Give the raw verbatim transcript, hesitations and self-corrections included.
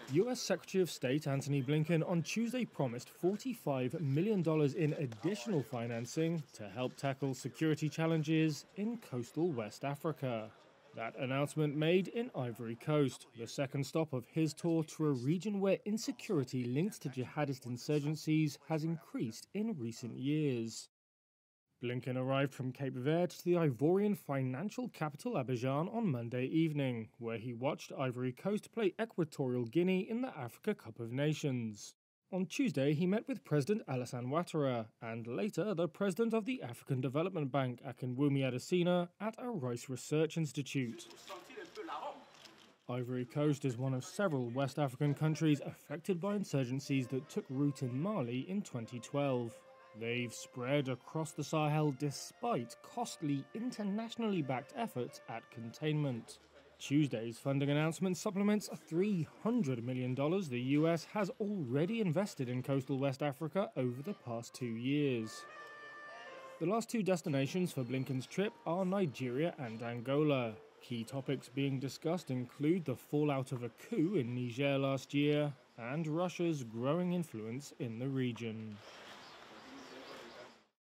U S Secretary of State Antony Blinken on Tuesday promised forty-five million dollars in additional financing to help tackle security challenges in coastal West Africa. That announcement made in Ivory Coast, the second stop of his tour to a region where insecurity linked to jihadist insurgencies has increased in recent years. Blinken arrived from Cape Verde to the Ivorian financial capital Abidjan on Monday evening, where he watched Ivory Coast play Equatorial Guinea in the Africa Cup of Nations. On Tuesday, he met with President Alassane Ouattara and later the president of the African Development Bank, Akinwumi Adesina, at a Rice Research Institute. Ivory Coast is one of several West African countries affected by insurgencies that took root in Mali in twenty twelve. They've spread across the Sahel despite costly, internationally backed efforts at containment. Tuesday's funding announcement supplements three hundred million dollars the U S has already invested in coastal West Africa over the past two years. The last two destinations for Blinken's trip are Nigeria and Angola. Key topics being discussed include the fallout of a coup in Niger last year and Russia's growing influence in the region.